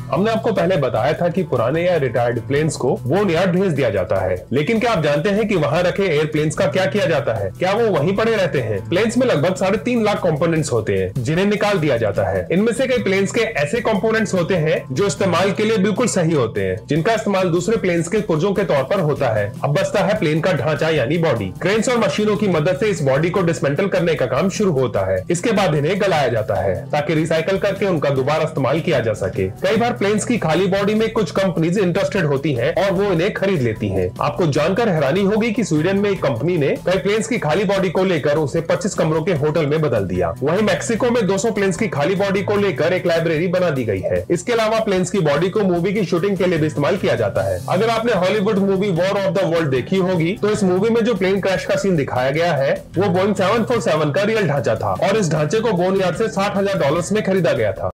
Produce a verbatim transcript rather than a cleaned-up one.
हमने आपको पहले बताया था कि पुराने या रिटायर्ड प्लेन्स को बोन यार्ड भेज दिया जाता है, लेकिन क्या आप जानते हैं कि वहाँ रखे एयरप्लेन्स का क्या किया जाता है? क्या वो वहीं पड़े रहते हैं? प्लेन्स में लगभग साढ़े तीन लाख कंपोनेंट्स होते हैं जिन्हें निकाल दिया जाता है। इनमें से कई प्लेन्स के ऐसे कंपोनेंट्स होते हैं जो इस्तेमाल के लिए बिल्कुल सही होते हैं, जिनका इस्तेमाल दूसरे प्लेन्स के पुर्जों के तौर पर होता है। अब बचता है प्लेन का ढांचा यानी बॉडी। क्रेन्स और मशीनों की मदद से इस बॉडी को डिसमेंटल करने का काम शुरू होता है। इसके बाद इन्हें गलाया जाता है ताकि रिसाइकल करके उनका दोबारा इस्तेमाल किया जा सके। कई बार प्लेन्स की खाली बॉडी में कुछ कंपनीज इंटरेस्टेड होती हैं और वो इन्हें खरीद लेती हैं। आपको जानकर हैरानी होगी कि स्वीडन में एक कंपनी ने कई प्लेन्स की खाली बॉडी को लेकर उसे पच्चीस कमरों के होटल में बदल दिया। वहीं मैक्सिको में दो सौ प्लेन्स की खाली बॉडी को लेकर एक लाइब्रेरी बना दी गई है। इसके अलावा प्लेन्स की बॉडी को मूवी की शूटिंग के लिए भी इस्तेमाल किया जाता है। अगर आपने Hollywood movie war of the world देखी होगी तो इस मूवी में जो प्लेन क्रैश का सीन दिखाया गया है वो बोइंग सेवन फोर सेवन का रियल ढांचा था और इस ढांचे को बोन यार्ड से साठ हजार डॉलर्स में खरीदा गया था।